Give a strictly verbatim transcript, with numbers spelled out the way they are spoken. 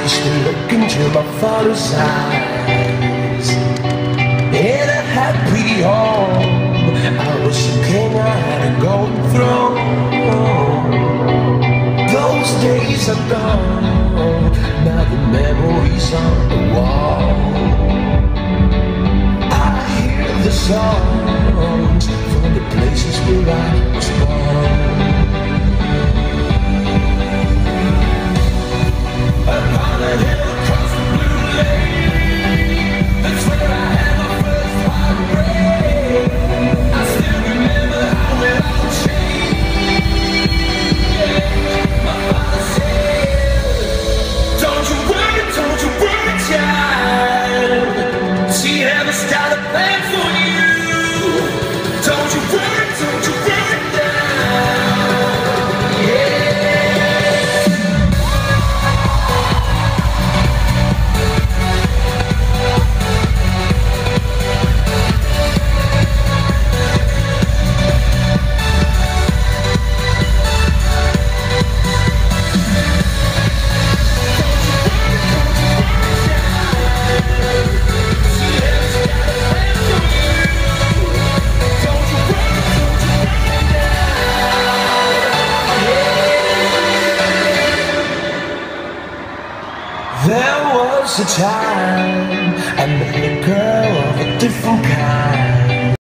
used to look into my father's eyes. In a happy home, I was a king, I had a golden throne. Those days are gone, now the memories on the wall. I hear the songs from the places where I was born. Upon a hill across the blue lake, that's where I had my first heartbreak. I still remember how it all changed. My father said, don't you worry, don't you worry, child. She never started a plan for you. Don't you worry, don't you worry now. Yeah. There was a time I met a girl